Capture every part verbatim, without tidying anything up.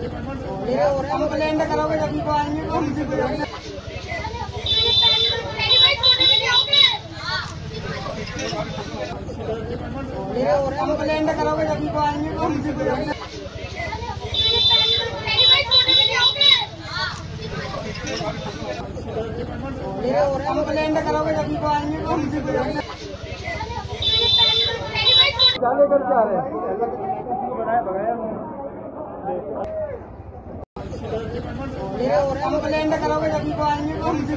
Complaint करोगे जब को आएंगे तो हमसे कंप्लेंट करोगे जब को आएंगे तो हमसे कंप्लेंट करोगे जब को आएंगे तो हमसे चाले करके आ रहे हैं कंप्लेंट करोगे जब को आएंगे तो हमसे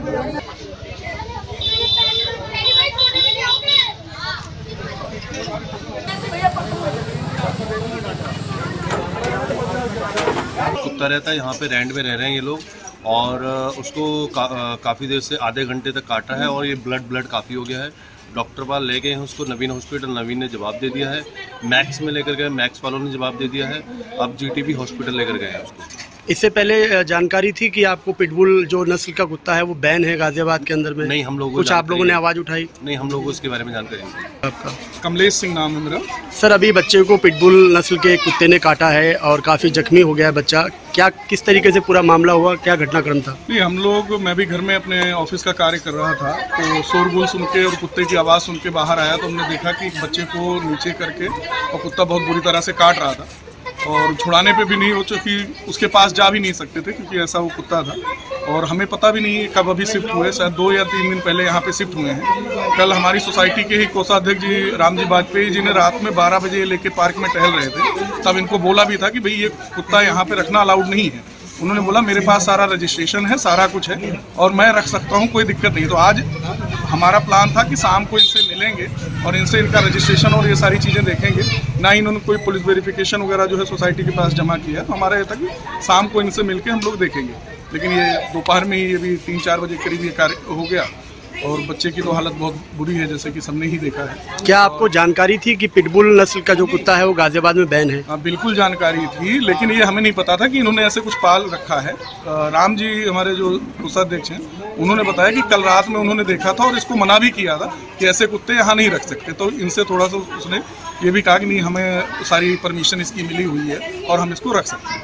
कुत्ता रहता है यहाँ पे रेंट में रह रहे हैं ये लोग और उसको का, काफ़ी देर से आधे घंटे तक काटा है और ये ब्लड ब्लड काफ़ी हो गया है। डॉक्टर पास ले गए हैं उसको नवीन हॉस्पिटल, नवीन ने जवाब दे दिया है। मैक्स में लेकर गए, मैक्स वालों ने जवाब दे दिया है। अब जीटीबी हॉस्पिटल लेकर गए हैं उसको। इससे पहले जानकारी थी कि आपको पिटबुल जो नस्ल का कुत्ता है वो बैन है गाजियाबाद के अंदर में? नहीं, हम लोग कुछ आप लोगों ने आवाज़ उठाई? नहीं, हम लोगों को इसके बारे में जानकारी नहीं। आपका कमलेश सिंह नाम है मेरा। सर, अभी बच्चे को पिटबुल नस्ल के कुत्ते ने काटा है और काफ़ी जख्मी हो गया है बच्चा। क्या किस तरीके से पूरा मामला हुआ, क्या घटनाक्रम था? नहीं, हम लोग मैं भी घर में अपने ऑफिस का कार्य कर रहा था तो शोरगुल सुन के और कुत्ते की आवाज़ सुन के बाहर आया तो हमने देखा कि बच्चे को नीचे करके और कुत्ता बहुत बुरी तरह से काट रहा था और छुड़ाने पे भी नहीं हो चुकी, उसके पास जा भी नहीं सकते थे क्योंकि ऐसा वो कुत्ता था। और हमें पता भी नहीं कब अभी शिफ्ट हुए, शायद दो या तीन दिन पहले यहाँ पे शिफ्ट हुए हैं। कल हमारी सोसाइटी के ही कोषाध्यक्ष जी राम जी वाजपेयी जी ने रात में बारह बजे लेके पार्क में टहल रहे थे, तब इनको बोला भी था कि भाई ये कुत्ता यहाँ पे रखना अलाउड नहीं है। उन्होंने बोला मेरे पास सारा रजिस्ट्रेशन है, सारा कुछ है और मैं रख सकता हूँ, कोई दिक्कत नहीं। तो आज हमारा प्लान था कि शाम को इनसे मिलेंगे और इनसे इनका रजिस्ट्रेशन और ये सारी चीज़ें देखेंगे। ना ही इन्होंने कोई पुलिस वेरिफिकेशन वगैरह जो है सोसाइटी के पास जमा किया। तो हमारा ये था कि शाम को इनसे मिलके हम लोग देखेंगे, लेकिन ये दोपहर में ही ये भी तीन चार बजे करीब ये कार्य हो गया और बच्चे की तो हालत बहुत बुरी है, जैसे कि सबने ही देखा है। क्या आपको जानकारी थी कि पिटबुल नस्ल का जो कुत्ता है वो गाजियाबाद में बैन है? हाँ, बिल्कुल जानकारी थी, लेकिन ये हमें नहीं पता था कि इन्होंने ऐसे कुछ पाल रखा है। राम जी हमारे जो कोषाध्यक्ष हैं उन्होंने बताया कि कल रात में उन्होंने देखा था और इसको मना भी किया था कि ऐसे कुत्ते यहाँ नहीं रख सकते। तो इनसे थोड़ा सा उसने ये भी कहा कि नहीं, हमें सारी परमिशन इसकी मिली हुई है और हम इसको रख सकते हैं।